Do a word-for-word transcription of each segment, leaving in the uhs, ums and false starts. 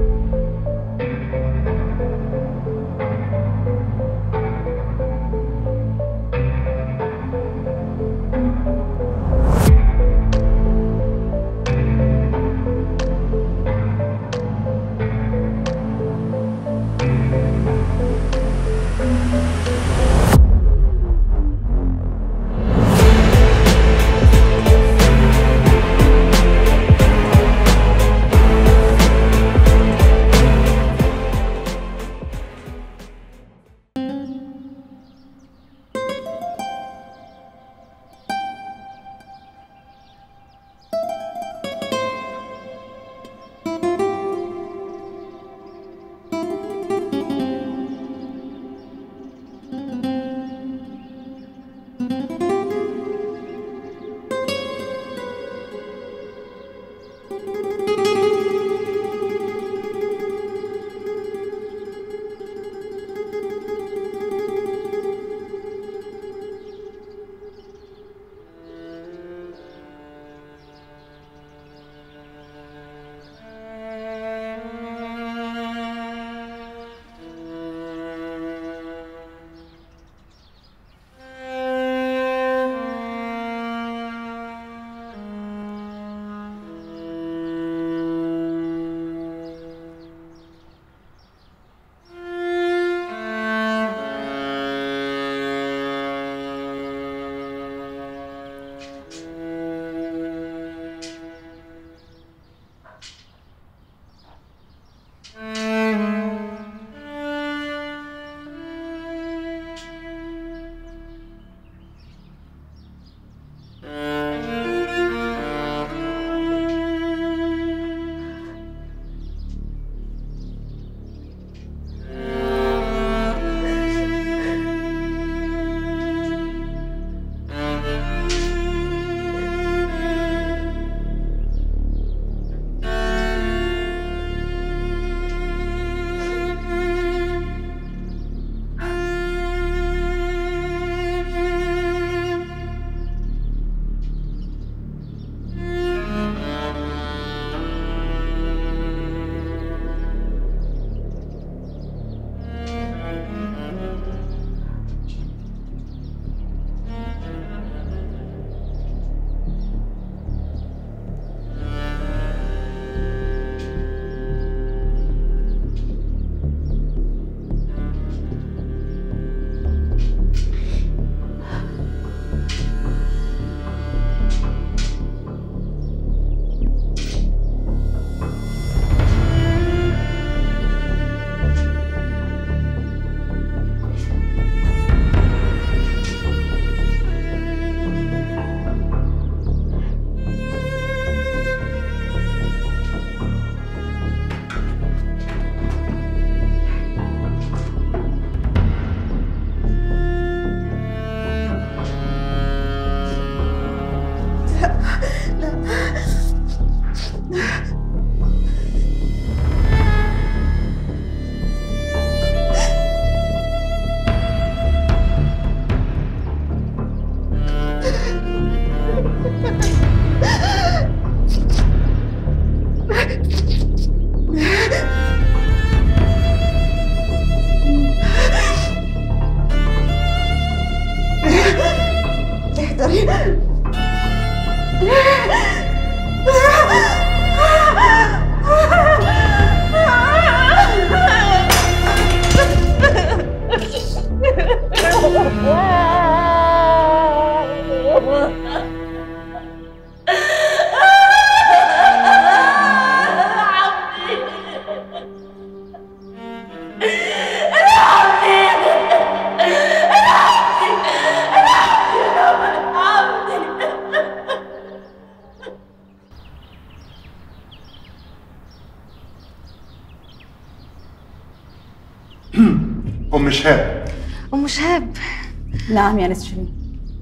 أم شهاب. أم شهاب. نعم يا نس شيرين.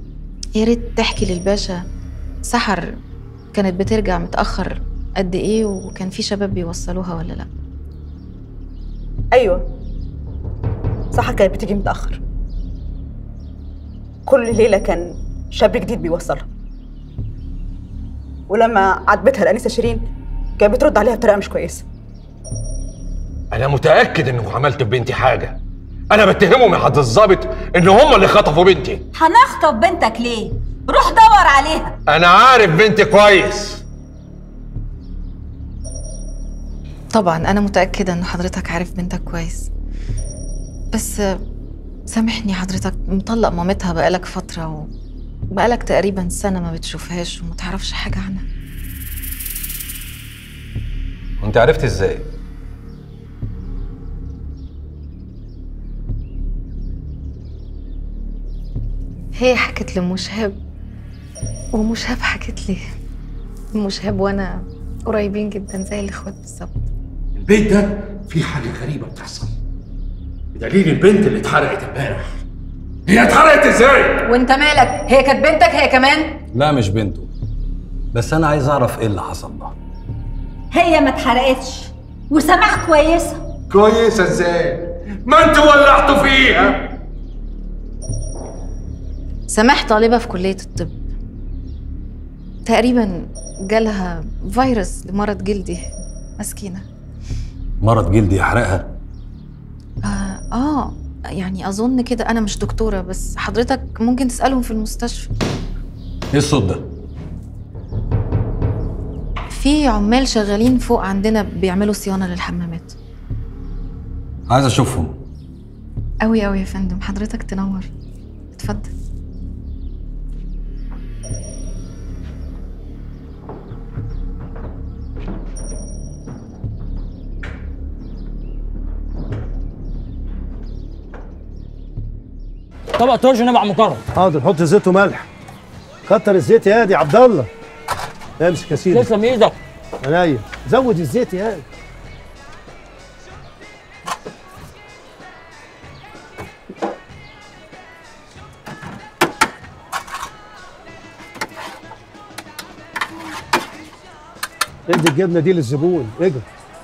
يا ريت تحكي للباشا سحر كانت بترجع متأخر قد إيه، وكان في شباب بيوصلوها ولا لأ؟ أيوة، سحر كانت بتيجي متأخر. كل ليلة كان شاب جديد بيوصلها، ولما عاتبتها الأنسة شيرين كانت بترد عليها بطريقة مش كويسة. انا متاكد انكم عملتوا ببنتي حاجه. انا بتهمهم يا حضرة الظابط ان هم اللي خطفوا بنتي. هنخطف بنتك ليه؟ روح دور عليها. انا عارف بنتي كويس. طبعا انا متاكده ان حضرتك عارف بنتك كويس، بس سامحني حضرتك، مطلق مامتها بقالك فتره وبقالك تقريبا سنه ما بتشوفهاش وما تعرفش حاجه عنها. وانت عرفت ازاي؟ هي حكت لمشهاب ومشهاب حكت لي. مشهاب وانا قريبين جدا زي الاخوات بالظبط. البيت ده فيه حاجه غريبه بتحصل، بدليل البنت اللي اتحرقت امبارح. هي اتحرقت ازاي؟ وانت مالك؟ هي كانت بنتك هي كمان؟ لا مش بنته، بس انا عايز اعرف ايه اللي حصل لها. هي ما اتحرقتش وسماح كويسه. كويسه ازاي؟ ما انتوا ولعتوا فيها. سماح طالبه في كليه الطب، تقريبا جالها فيروس لمرض جلدي. مسكينه. مرض جلدي يحرقها؟ آه, اه يعني اظن كده، انا مش دكتوره، بس حضرتك ممكن تسالهم في المستشفى. ايه الصوت ده؟ في عمال شغالين فوق عندنا بيعملوا صيانه للحمامات. عايز اشوفهم. قوي قوي يا فندم، حضرتك تنور. اتفضل. طبق ترش ونبع مكرم. حاضر، حط زيت وملح. كتر الزيت يا دي عبد الله. امسك يا سيدي. تسلم ايدك. عينيا. زود الزيت يا دي. ادي الجبنه دي للزبون. اجري.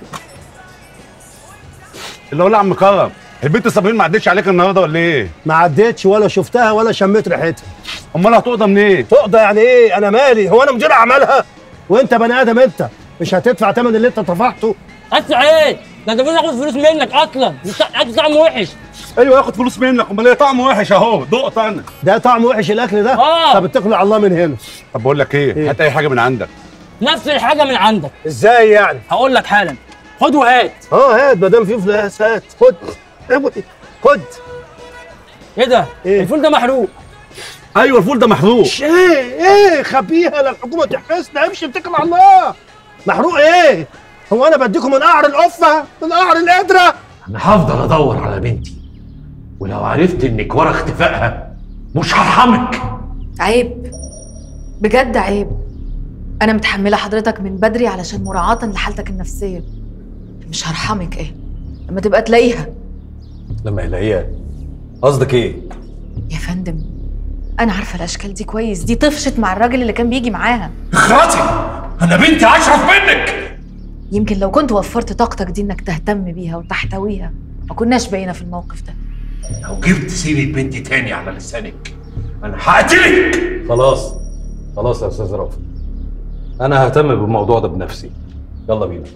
اللي هو عم كرم، البنت صابرين ما عدتش عليك النهارده ولا ايه؟ ما عدتش ولا شفتها ولا شميت ريحتها. امال هتقضى منين؟ إيه؟ تقضى يعني ايه؟ انا مالي؟ هو انا مدير اعمالها؟ وانت بني ادم، انت مش هتدفع ثمن اللي انت طفحته؟ ادفع ايه؟ ده انت المفروض اخد فلوس منك اصلا، مش اكل طعمه وحش. ايوه ياخد فلوس منك، امال ايه طعمه وحش اهو، دقت انا. ده طعم وحش الاكل ده؟ اه. طب اتكل على الله من هنا. طب بقول لك ايه؟ إيه؟ هات اي حاجه من عندك. نفس الحاجه من عندك. ازاي يعني؟ هقول لك حالا، خد وهات. اه هات، ما دام في فلوس هات. خد خد. ايه ده؟ إيه؟ الفول ده محروق. ايوه الفول ده محروق. ايه ايه خبيها لا الحكومه تحبسنا. امشي اتكل على الله. محروق ايه؟ هو انا بديكم من قعر القفه؟ من قعر القدره؟ انا هفضل ادور على بنتي، ولو عرفت انك ورا اختفائها مش هرحمك. عيب، بجد عيب. انا متحمله حضرتك من بدري علشان مراعاه لحالتك النفسيه. مش هرحمك ايه لما تبقى تلاقيها. لما يلاقيها قصدك ايه؟ يا فندم انا عارفه الاشكال دي كويس، دي طفشت مع الراجل اللي كان بيجي معاها. اخرتي، انا بنتي اشرف منك. يمكن لو كنت وفرت طاقتك دي انك تهتم بيها وتحتويها ما كناش بقينا في الموقف ده. لو جبت سيرة بنتي تاني على لسانك انا هقتلك. خلاص خلاص يا استاذ رافض، انا ههتم بالموضوع ده بنفسي. يلا بينا.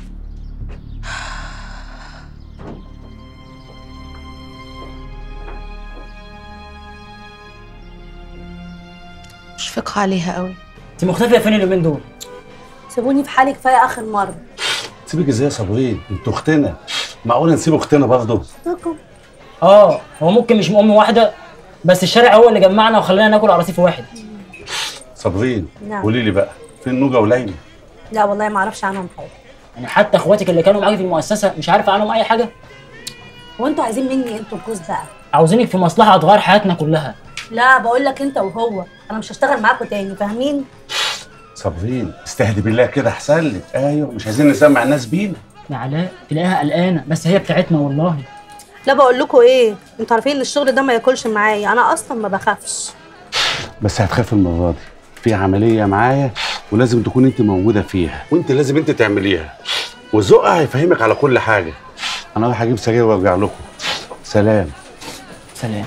مشفقه عليها قوي. انت مختفيه فين اليومين دول؟ سيبوني في حالي، كفايه اخر مره. سيبك ازاي يا صابرين؟ انت اختنا، معقوله نسيب اختنا برضه؟ اه هو ممكن مش ام واحده، بس الشارع هو اللي جمعنا وخلانا ناكل على رصيف واحد. صابرين نعم. قولي لي بقى، فين نوجه وليلى؟ لا والله ما اعرفش عنهم حاجه. يعني حتى اخواتك اللي كانوا معاكي في المؤسسه مش عارفه عنهم اي حاجه؟ هو انتوا عايزين مني انتوا الجوز بقى؟ عاوزينك في مصلحه هتغير حياتنا كلها. لا بقول لك انت وهو، انا مش هشتغل معاكوا تاني، فاهمين؟ صابرين استهدي بالله كده احسن لك. ايوه مش عايزين نسمع الناس بينا. يا علاء تلاقيها قلقانه، بس هي بتاعتنا والله. لا بقول لكم ايه، انتوا عارفين ان الشغل ده ما ياكلش معايا، انا اصلا ما بخافش. بس هتخاف المره دي، في عمليه معايا ولازم تكون انت موجوده فيها، وانت لازم انت تعمليها، وذوقها هيفهمك على كل حاجه. انا رايح اجيب سجاير وارجع لكم. سلام. سلام.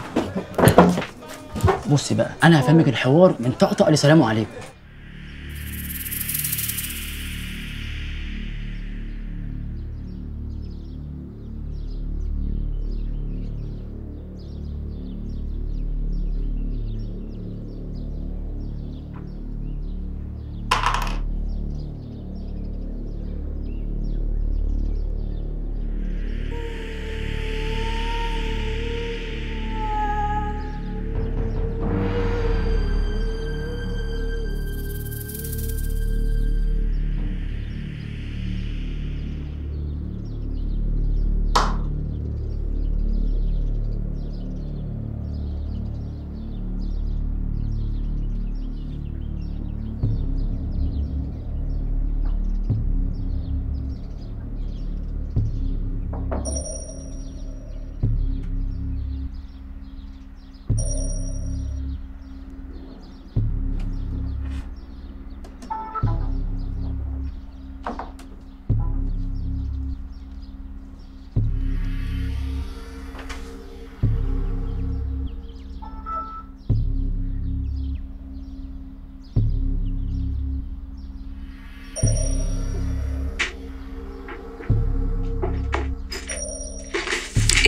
بصي بقى انا هفهمك الحوار من طقطق لسلام عليكم.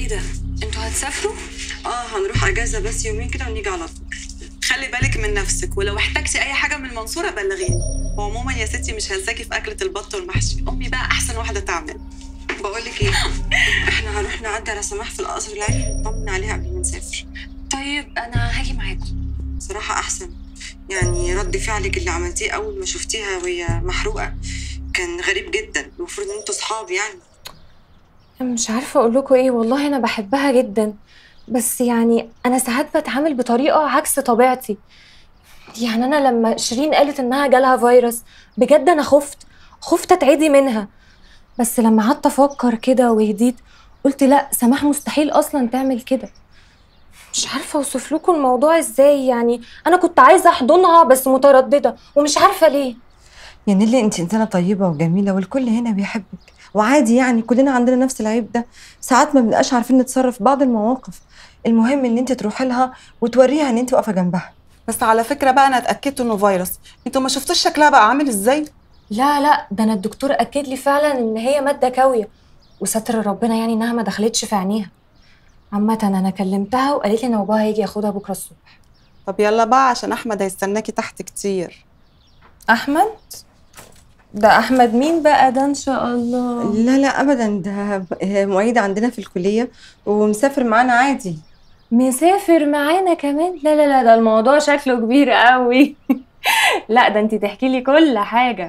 ايه ده؟ انتوا هتسافروا؟ اه هنروح اجازه بس يومين كده ونيجي على طول. خلي بالك من نفسك، ولو احتجتي اي حاجه من المنصوره بلغيني. وعموما يا ستي مش هنساكي في اكله البط والمحشي، امي بقى احسن واحده تعمل. بقول لك ايه، احنا هنروح نعدي على سماح في القصر العيني نطمن عليها قبل ما نسافر. طيب انا هاجي معاكم. صراحه احسن، يعني رد فعلك اللي عملتيه اول ما شفتيها وهي محروقه كان غريب جدا. المفروض ان انتوا صحاب يعني. مش عارفه اقول لكم ايه، والله انا بحبها جدا، بس يعني انا ساعات بتعامل بطريقه عكس طبيعتي. يعني انا لما شيرين قالت انها جالها فيروس بجد انا خفت خفت اتعدي منها، بس لما قعدت افكر كده وهديت قلت لا، سماح مستحيل اصلا تعمل كده. مش عارفه اوصف لكم الموضوع ازاي، يعني انا كنت عايزه احضنها بس متردده ومش عارفه ليه. يا نيلي انت انسانه طيبه وجميله والكل هنا بيحبك، وعادي يعني كلنا عندنا نفس العيب ده، ساعات ما بنبقاش عارفين نتصرف في بعض المواقف. المهم ان انت تروحي لها وتوريها ان انت واقفه جنبها. بس على فكره بقى انا اتاكدت انه فيروس. انتوا ما شفتوش شكلها بقى عامل ازاي؟ لا لا، ده انا الدكتور اكد لي فعلا ان هي ماده كاويه، وستر ربنا يعني انها ما دخلتش في عينيها. عامه انا كلمتها وقالت لي ان باباها هيجي ياخدها بكره الصبح. طب يلا بقى عشان احمد هيستناكي تحت كتير. احمد؟ ده احمد مين بقى ده ان شاء الله؟ لا لا ابدا، ده معيد عندنا في الكليه ومسافر معانا عادي. مسافر معانا كمان؟ لا لا لا، ده الموضوع شكله كبير قوي. لا ده انتي تحكي لي كل حاجه.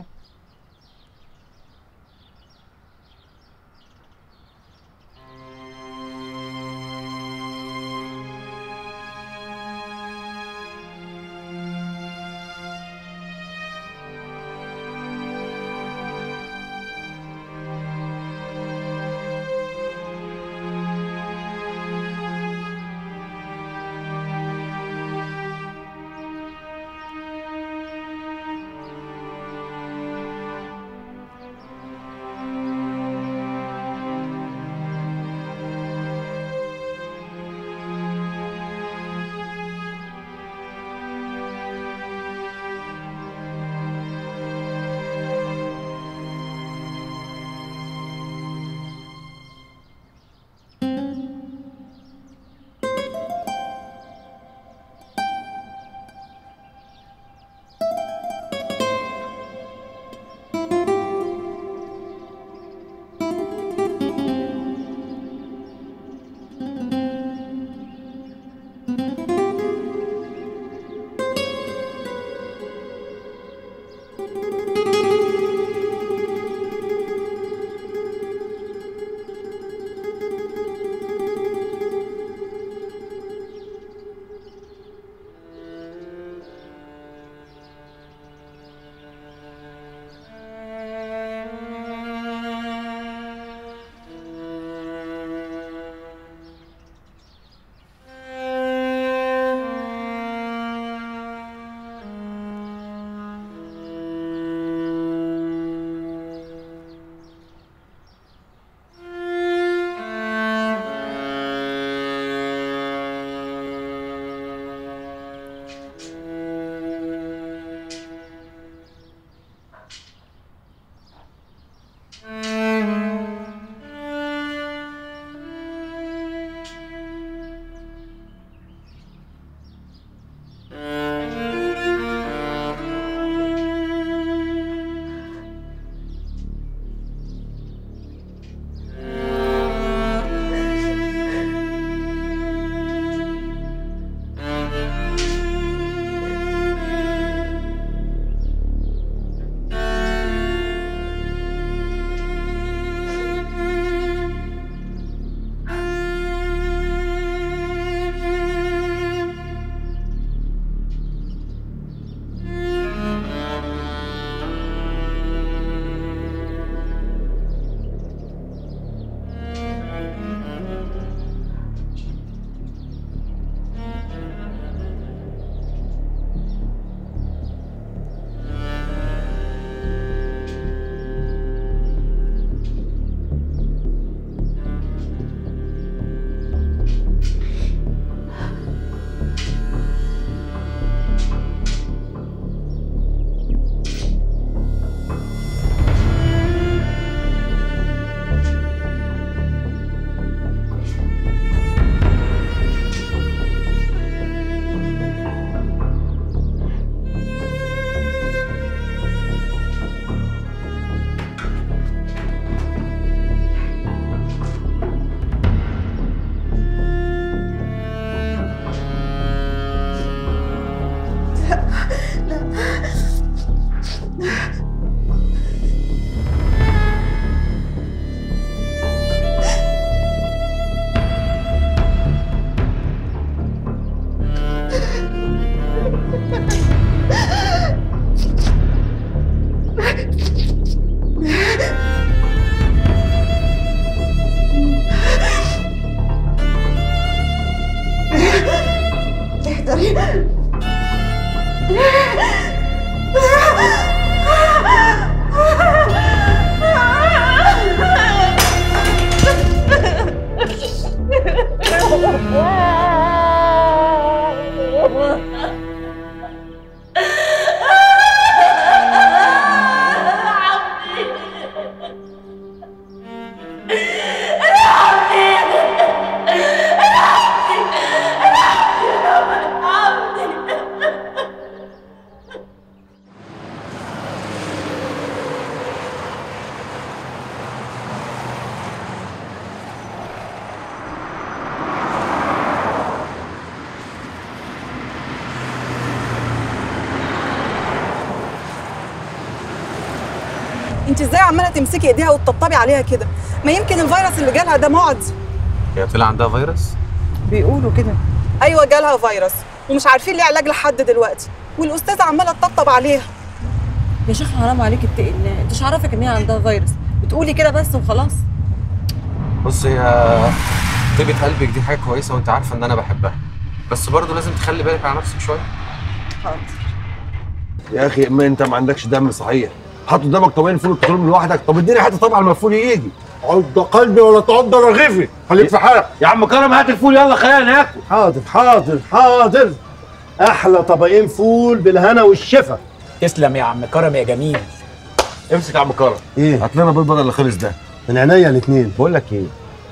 انت ازاي عماله تمسكي ايديها وتطبطبي عليها كده؟ ما يمكن الفيروس اللي جالها ده معدي. هي طلع عندها فيروس؟ بيقولوا كده. ايوه جالها فيروس ومش عارفين ليه علاج لحد دلوقتي، والاستاذه عماله تطبطب عليها. يا شيخ حرام عليك اتقي الله، انت مش عارفك ان هي عندها فيروس، بتقولي كده بس وخلاص. بص هي طيبة قلبك دي حاجة كويسة وانت عارفة ان انا بحبها، بس برضه لازم تخلي بالك على نفسك شوية. حاضر. يا اخي اما انت ما عندكش دم صحيح، حط قدامك طبقين فول الكترون لوحدك، طب اديني حته طبعا لما الفول يجي. عض قلبي ولا تعض رغيفي، خليك في حالك. يا عم كرم هات الفول يلا خلينا ناكل. حاضر حاضر حاضر. احلى طبقين فول بالهنا والشفا. تسلم يا عم كرم يا جميل. امسك يا عم كرم. ايه؟ هات لنا بيض بدل اللي خلص ده. من عينيا الاثنين. بقول لك ايه؟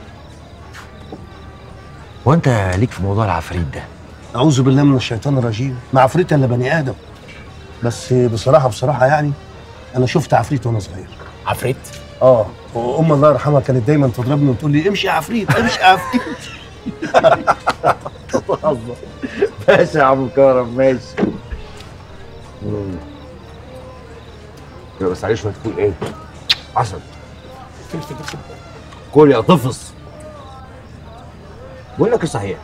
هو انت ليك في موضوع العفريت ده؟ اعوذ بالله من الشيطان الرجيم، ما عفريت الا بني ادم. بس بصراحه بصراحه يعني انا شفت عفريت وانا صغير. عفريت؟ اه، وام الله يرحمها كانت دايما تضربني وتقول لي امشي يا عفريت امشي يا عفريت. ماشي يا عم كرم ماشي. بس عليه شويه فول ايه؟ عسل. كل يا طفص. بقول لك ايه صحيح؟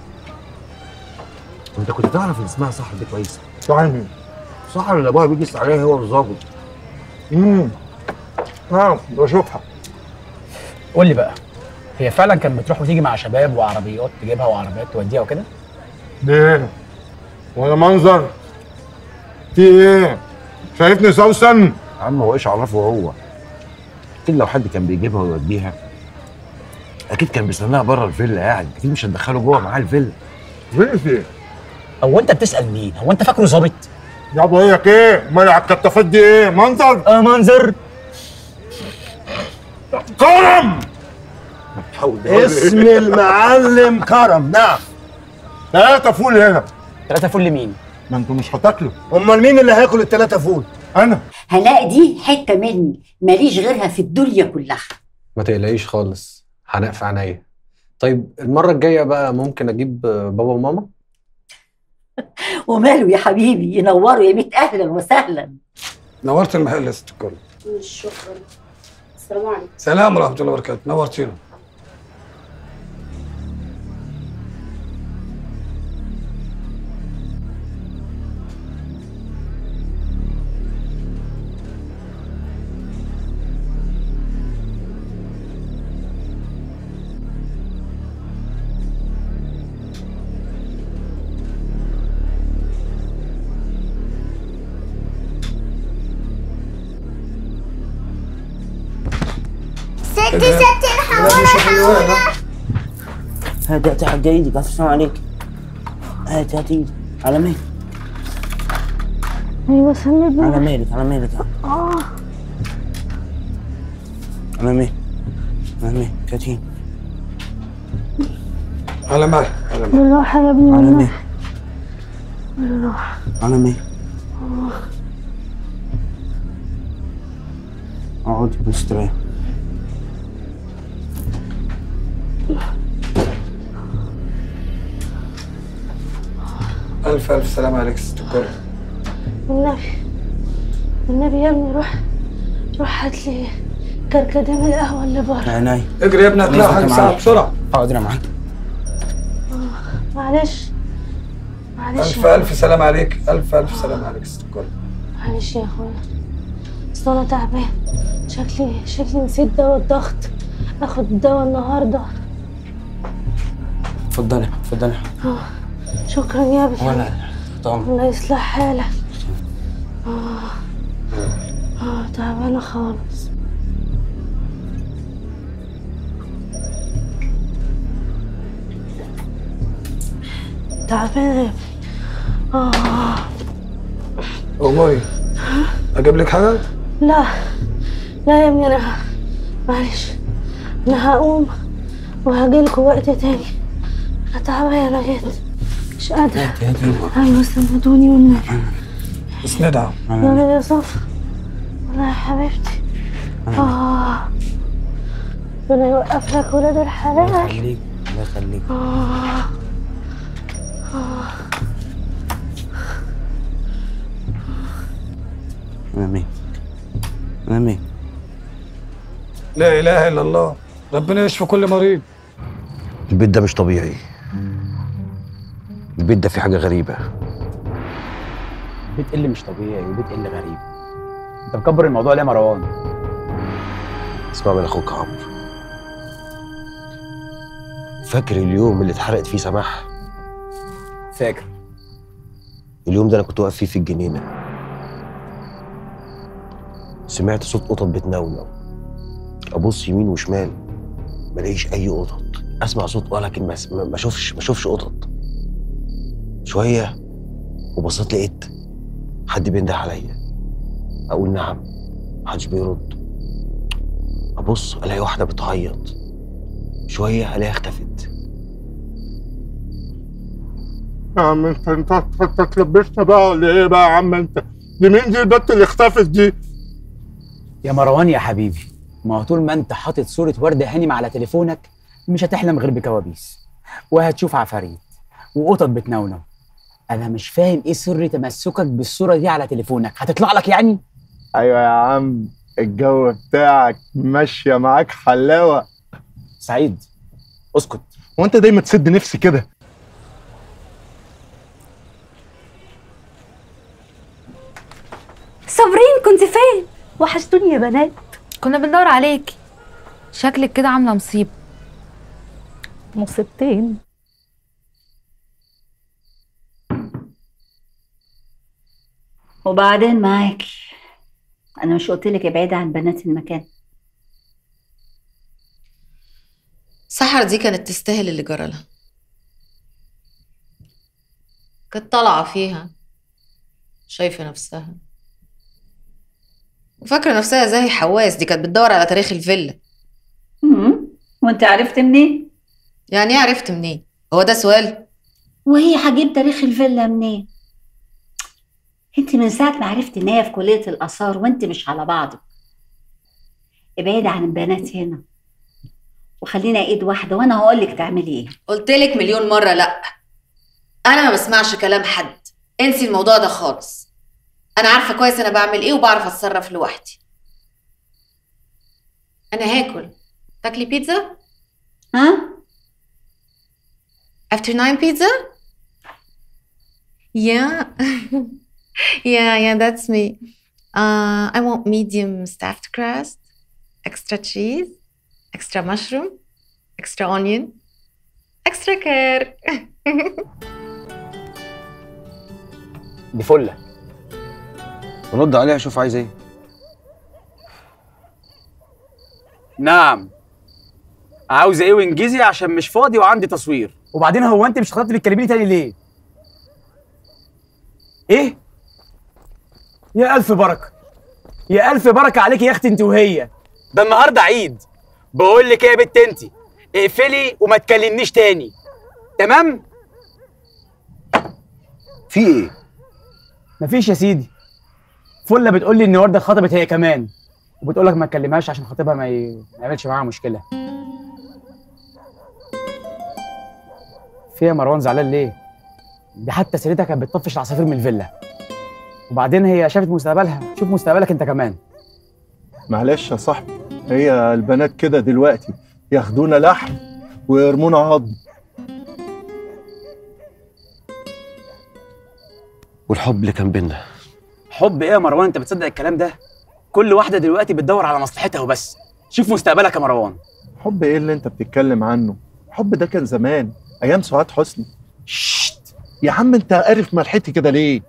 انت كنت تعرف ان اسمها سحر دي كويسه؟ صحيح. سحر اللي ابوها بيجي يسأل عليها هو والظابط. امم اه بشوفها. قول لي بقى، هي فعلا كانت بتروح وتيجي مع شباب وعربيات تجيبها وعربيات توديها وكده؟ ليه؟ ولا منظر؟ في ايه؟ شايفني سوسن؟ يا عم هو ايش عرفه هو؟ اكيد لو حد كان بيجيبها ويوديها اكيد كان بيستناها بره الفيلا قاعد، اكيد مش هتدخله جوه معاه الفيلا. فيلا فين؟ هو انت بتسال مين؟ هو انت فاكره ظابط؟ يا بقول لك ايه؟ امال على الكتافات دي ايه؟ منظر؟ اه منظر. كرم! اسم المعلم كرم. نعم. ثلاثة فول هنا. ثلاثة فول لمين؟ ما انتوا مش هتاكلوا. امال مين اللي هياكل الثلاثة فول؟ انا. هلاقي دي حته مني ماليش غيرها في الدنيا كلها. ما تقلقيش خالص، هنق في عينيا. طيب المرة الجاية بقى ممكن اجيب بابا وماما؟ وماله يا حبيبي، ينوروا يا ميت اهلا وسهلا. نورت المحل يا ست الكل. شكرا. السلام عليكم. سلام ورحمة الله وبركاته، نورتينا. ستي ستي الحقونا الحقونا. هاتي هاتي حاجة ايدك، السلام عليك. هاتي هاتي ايدك، على مهلك. ايوه سندني. على مهلك على مهلك. اه على مهلك على مهلك هاتي. على مهلك على مهلك. بالراحة يا ابني. على مهلك بالراحة. على مهلك. اقعدي بس تريح. ألف ألف سلام عليك يا ست الكل. النبي النبي يا ابني روح روح هات لي كركديه من القهوة اللي بره. عيني. اجري يا ابني هتلاقي حاجة ساعة بسرعة. حاضر يا معلم. معلش معلش. ألف ألف سلام عليك، ألف ألف سلام عليك يا ست الكل. معلش يا اخويا، اصل انا تعبان، شكلي شكلي نسيت دواء الضغط، اخد الدواء النهارده. اتفضلي اتفضلي. اه شكرا يا ابني. ولا طبعا. الله يصلح حالك. اه اه تعبانه خالص. تعبانه يا ابني. اه أموري أجيب لك حاجة؟ لا لا يا ابني، انا معلش انا هقوم وهجيلكوا وقت تاني، انا تعبانه جدا مش قادره. هاتي هاتي. ايوه سندوني والنبي. اسندها. يلا يا صفا. والله يا حبيبتي. اه ربنا يوقف لك ولاد الحلال. الله يخليك الله يخليك. اه اه انا مين انا مين لا اله الا الله، ربنا يشفي كل مريض. البيت ده مش طبيعي. البيت ده فيه حاجه غريبه. بيت اللي مش طبيعي وبيت اللي غريب. انت مكبر الموضوع ليه يا مروان؟ اسمع من اخوك عمرو. فاكر اليوم اللي اتحرقت فيه سماح؟ فاكر. اليوم ده انا كنت واقف فيه في الجنينه. سمعت صوت قطط بتنونو. ابص يمين وشمال ما الاقيش اي قطط. اسمع صوت اه لكن ما ما اشوفش ما اشوفش قطط. شويه وبصيت لقيت حد بينده عليا. اقول نعم، محدش بيرد. ابص الاقي واحده بتعيط. شويه الاقيها اختفت. يا عم انت انت انت اتلبشنا بقى ولا ايه بقى يا عم انت؟ دي مين دي البت اللي اختفت دي؟ يا مروان يا حبيبي، ما هو طول ما انت حاطط صورة وردة هانم على تليفونك مش هتحلم غير بكوابيس، وهتشوف عفاريت وقطط بتنونو. انا مش فاهم ايه سر تمسكك بالصورة دي على تليفونك، هتطلع لك يعني؟ ايوه يا عم، الجو بتاعك ماشيه معاك حلاوه. سعيد اسكت. هو انت دايما تسد نفسي كده؟ صابرين كنت فين؟ وحشتوني يا بنات. كنا بندور عليكي، شكلك كده عامله مصيبه. مصيبتين. وبعدين معاكي، انا مش قلتلك ابعدي عن بنات المكان؟ سحر دي كانت تستاهل اللي جرالها. كانت طالعه فيها شايفه نفسها وفاكره نفسها زي حواس. دي كانت بتدور على تاريخ الفيلا. امم وانت عرفت منين؟ يعني ايه عرفت منين؟ هو ده سؤال؟ وهي هجيب تاريخ الفيلا منين؟ انت من ساعه ما عرفتي ان هي في كليه الاثار وانت مش على بعضك. ابعدي عن البنات هنا وخلينا ايد واحده وانا هقول لك تعملي ايه. قلت لك مليون مره لا، انا ما بسمعش كلام حد. انسي الموضوع ده خالص. انا عارفه كويس انا بعمل ايه وبعرف اتصرف لوحدي. انا هاكل. تاكلي بيتزا؟ ها؟ after nine pizza? yeah yeah yeah that's me. uh, I want medium stuffed crust, extra cheese, extra mushroom, extra onion, extra care. دي فله. رد عليها شوف عايز ايه. نعم. عاوزه ايه وانجزي عشان مش فاضي وعندي تصوير. وبعدين هو انت مش خططتي بتكلميني تاني ليه؟ ايه؟ يا الف بركه. يا الف بركه عليكي يا اختي انت وهي. ده النهارده عيد. بقول لك ايه يا بت انت؟ اقفلي وما تكلمنيش تاني. تمام؟ في ايه؟ مفيش يا سيدي. فله بتقول لي ان ورده اتخطبت هي كمان، وبتقول لك ما تكلمهاش عشان خطيبها ما يعملش معاها مشكله. في يا مروان زعلان ليه؟ دي حتى سيرتها كانت بتطفش العصافير من الفيلا. وبعدين هي شافت مستقبلها، شوف مستقبلك انت كمان. معلش يا صاحبي، هي البنات كده دلوقتي، ياخدونا لحم ويرمونا عظم. والحب اللي كان بينا. حب ايه يا مروان؟ انت بتصدق الكلام ده؟ كل واحده دلوقتي بتدور على مصلحتها وبس. شوف مستقبلك يا مروان. حب ايه اللي انت بتتكلم عنه؟ الحب ده كان زمان ايام سعاد حسني. ششت يا عم، انت عارف ملحتي كده ليه؟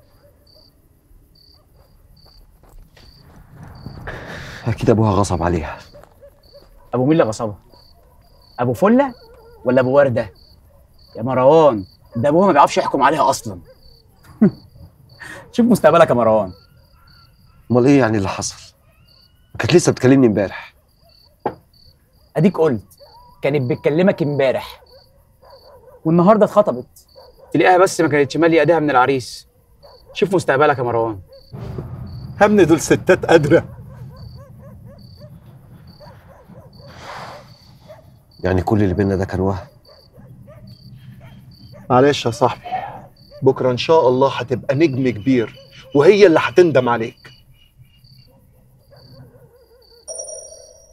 اكيد ابوها غصب عليها. ابو مين اللي غصبها؟ ابو فله ولا ابو ورده؟ يا مروان ده ابوها ما بيعرفش يحكم عليها اصلا. شوف مستقبلك يا مروان. امال ايه يعني اللي حصل؟ كانت لسه بتكلمني امبارح. اديك قلت كانت بتكلمك امبارح والنهارده اتخطبت. تلاقيها بس ما كانتش ماليه ايديها من العريس. شوف مستقبلك يا مروان. همني دول ستات قادره. يعني كل اللي بينا ده كان وهم؟ معلش يا صاحبي، بكره ان شاء الله هتبقى نجم كبير وهي اللي هتندم عليك.